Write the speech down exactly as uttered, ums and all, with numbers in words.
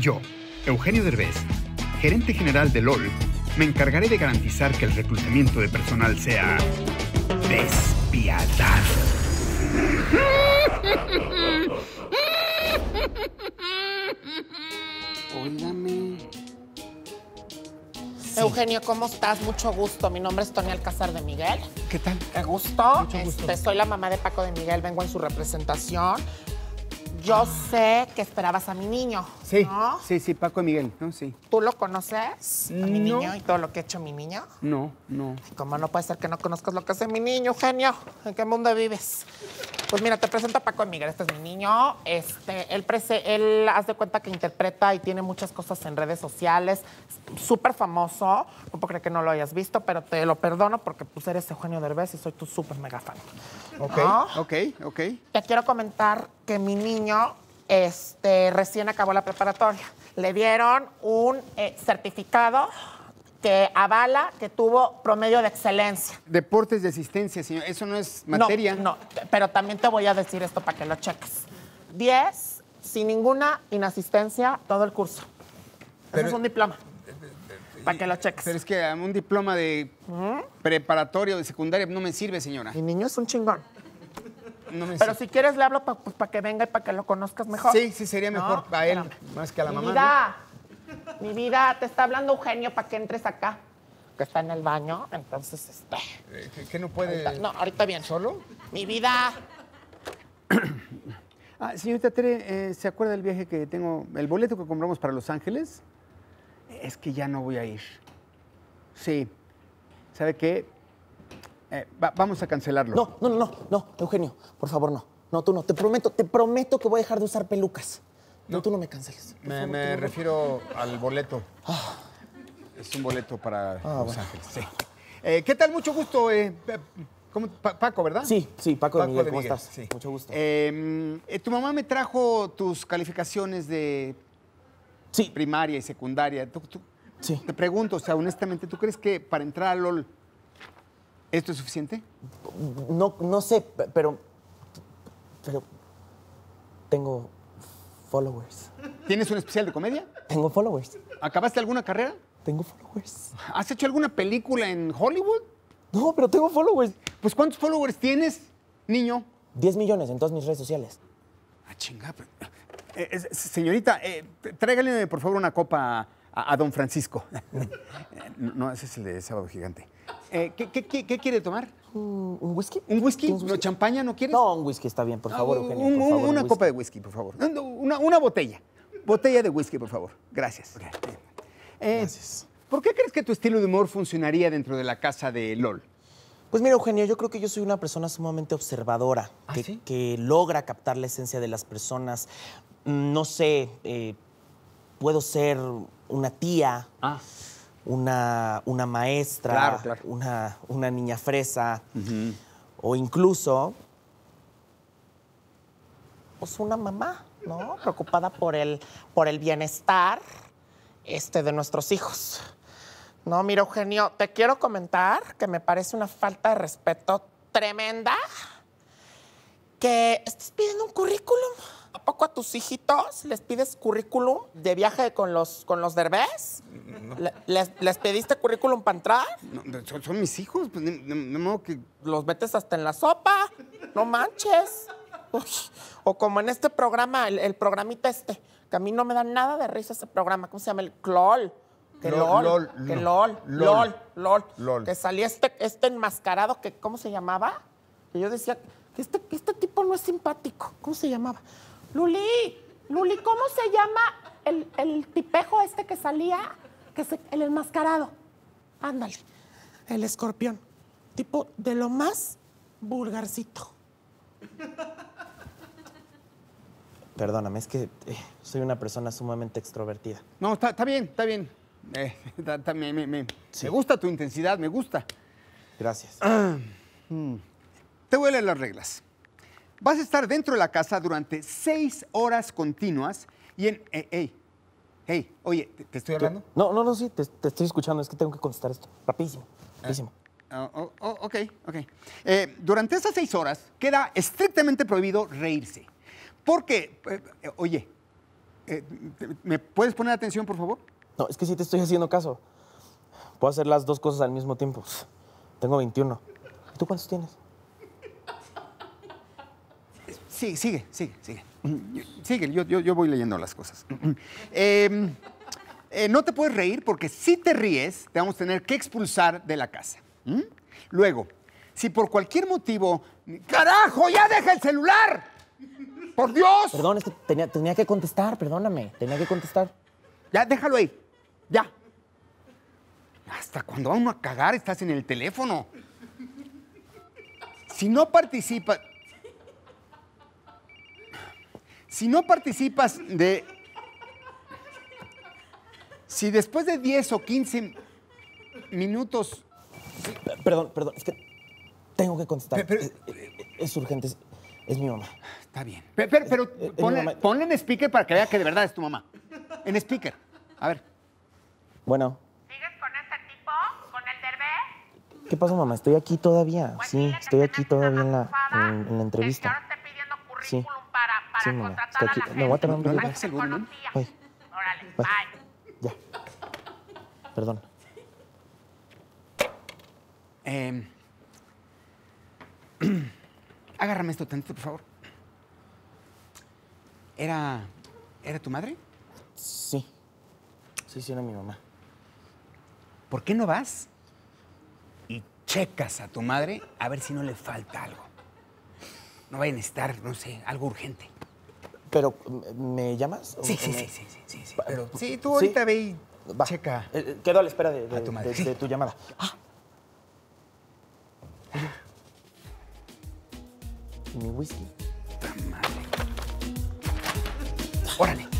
Yo, Eugenio Derbez, gerente general de L O L, me encargaré de garantizar que el reclutamiento de personal sea despiadado. Óigame. Sí. Eugenio, ¿cómo estás? Mucho gusto. Mi nombre es Tony Alcázar de Miguel. ¿Qué tal? ¿Qué gusto? Mucho gusto. Este, soy la mamá de Paco de Miguel, vengo en su representación. Yo sé que esperabas a mi niño, Sí, ¿no? sí, sí, Paco de Miguel, ¿no? Sí. ¿Tú lo conoces? A mi No. niño y todo lo que ha hecho mi niño. No, no. ¿Cómo no puede ser que no conozcas lo que hace mi niño, Eugenio? ¿En qué mundo vives? Pues mira, te presento a Paco de Miguel. Este es mi niño. Este, él, prese, él, haz de cuenta que interpreta y tiene muchas cosas en redes sociales. Súper famoso. No puedo creer que no lo hayas visto, pero te lo perdono porque pues eres Eugenio Derbez y soy tu súper mega fan. Ok, ¿No? ok, ok. Te quiero comentar que mi niño este, recién acabó la preparatoria. Le dieron un eh, certificado que avala que tuvo promedio de excelencia. Deportes de asistencia, señor. Eso no es materia. No, no, pero también te voy a decir esto para que lo cheques. diez, sin ninguna inasistencia, todo el curso. Pero- Eso es un diploma. Para que lo cheques. Pero es que a un diploma de preparatoria o de secundaria no me sirve, señora. Mi niño es un chingón. No me Pero sirve. si quieres le hablo para pues, pa que venga y para que lo conozcas mejor. Sí, sí, sería mejor ¿No? a él Espérame. más que a la Mi mamá. vida, mi vida, te está hablando Eugenio para que entres acá. Que está en el baño, entonces, este... ¿no? Eh, ¿qué- ¿Qué no puede...? ahorita- no, ahorita bien. ¿Solo? Mi vida. Ah, señorita Tere, eh, ¿se acuerda del viaje que tengo, el boleto que compramos para Los Ángeles? Es que ya no voy a ir. Sí. ¿Sabe qué? Eh, va- vamos a cancelarlo. No, no, no, no, no, Eugenio, por favor, no. No, tú no. Te prometo, te prometo que voy a dejar de usar pelucas. No, tú no me canceles. Por Me, favor, me tú no. refiero al boleto. Ah. Es un boleto para Los bueno. Ángeles, sí. Eh, ¿Qué tal? Mucho gusto. eh, ¿cómo- Pa- Paco, ¿verdad? Sí, sí, Paco, de Miguel, ¿cómo estás? sí. Mucho gusto. Eh, eh, tu mamá me trajo tus calificaciones de sí, primaria y secundaria. Tú- tú- sí. Te pregunto, o sea, honestamente, ¿tú crees que para entrar a L O L esto es suficiente? No, no sé, pe- pero. Pero. Tengo followers. ¿Tienes un especial de comedia? Tengo followers. ¿Acabaste alguna carrera? Tengo followers. ¿Has hecho alguna película en Hollywood? No, pero tengo followers. Pues, ¿cuántos followers tienes, niño? diez millones en todas mis redes sociales. Ah, chingada. pero- Eh, eh, señorita, eh, tráigale, por favor, una copa a, a don Francisco. no, no, ese es el de Sábado Gigante. Eh, ¿qué, qué- qué- qué quiere tomar? ¿Un, un whisky? ¿Un whisky? ¿Tienes ¿No, champaña no quieres? No, un whisky está bien, por favor, Ah, Eugenio. un- por un- favor, un una whisky. copa de whisky, por favor. No, no, Una, una botella. Botella de whisky, por favor. Gracias. Eh, Gracias. ¿Por qué crees que tu estilo de humor funcionaría dentro de la casa de L O L? Pues mira, Eugenio, yo creo que yo soy una persona sumamente observadora, ¿Ah, que, sí? que logra captar la esencia de las personas. Mm, No sé, eh, puedo ser una tía, Ah. una, una maestra, Claro, claro. Una, una niña fresa, o incluso pues una mamá, ¿no? Preocupada por el, por el bienestar este, de nuestros hijos. No, mira, Eugenio, te quiero comentar que me parece una falta de respeto tremenda que estés pidiendo un currículum. ¿A poco a tus hijitos les pides currículum de viaje con los, con los Derbez? Le- ¿Les, ¿Les pediste currículum para entrar? No, no, son, son mis hijos. Pues, ni- ni- ni modo que... Los metes hasta en la sopa. No manches. Uy, o como en este programa, el, el programita este, que a mí no me da nada de risa ese programa. ¿Cómo se llama? El CLOL. Que Lol, LOL. lol, que no. LOL. Lol. LOL. LOL. Lol. Que salía este, este enmascarado que, ¿cómo se llamaba? Que yo decía, que este, que este tipo no es simpático. ¿Cómo se llamaba? Luli, Luli, ¿cómo se llama el, el tipejo este que salía? Que se, el enmascarado. Ándale. El escorpión. Tipo de lo más vulgarcito. Perdóname, es que eh, soy una persona sumamente extrovertida. No, está, está bien, está bien. Eh, está- está- me, me- me- me gusta tu intensidad, me gusta. Gracias. Te voy a leer las reglas. Vas a estar dentro de la casa durante seis horas continuas y en... Ey, ey, ey, oye, ¿te, te estoy hablando? No, no, no, sí, te, te estoy escuchando, es que tengo que contestar esto. Rapidísimo, rapidísimo. Oh, oh, oh, ok, ok. Eh, durante esas seis horas queda estrictamente prohibido reírse. Porque, eh, eh, oye, eh, ¿me puedes poner atención, por favor? No, es que sí te estoy haciendo caso. Puedo hacer las dos cosas al mismo tiempo. Tengo veintiuno. ¿Y tú cuántos tienes? Sí, sigue, sigue, sigue. Sigue, yo, yo, yo voy leyendo las cosas. Eh, eh, no te puedes reír porque si te ríes, te vamos a tener que expulsar de la casa. ¿Mm? Luego, si por cualquier motivo... ¡Carajo, ya deja el celular! ¡Por Dios! Perdón, es que tenía, tenía que contestar, perdóname. Tenía que contestar. Ya, déjalo ahí. Ya. Hasta cuando va uno a cagar estás en el teléfono. Si no participas... Si no participas de... Si después de diez o quince minutos... Perdón, perdón, es que tengo que contestar. Pero- es, es urgente, es, es mi mamá. Está bien. Pero, pero, pero Eh, eh, ponle, mi mamá- ponle en speaker para que vea que de verdad es tu mamá. En speaker. A ver. Bueno, ¿Sigues con ese tipo? ¿Con el Derbez? ¿qué pasó, mamá? Estoy aquí todavía. Pues Sí, dile que estoy aquí tienes todavía una en la, bufada, en, en la Que entrevista. ahora esté pidiendo Sí. currículum para, para Sí, mamá, contratar estoy a aquí. la Me gente. voy a tomar un No le video. bajes el Te volumen. conocía. Bye. Órale, Bye. bye. Ya. Perdón. Eh, agárrame esto tantito, por favor. ¿Era... ¿Era tu madre? Sí. Sí, sí, era mi mamá. ¿Por qué no vas y checas a tu madre a ver si no le falta algo? No vayan a necesitar, no sé, algo urgente. Pero, ¿me llamas? Sí, ¿O- sí, o me- sí, sí, sí, sí, sí. Pero sí, Sí. tú ahorita ve y Va. checa. Eh, eh, quedo a la espera de, de- A tu madre, de- sí. de tu llamada. Ah. ¿Y mi whisky? Órale.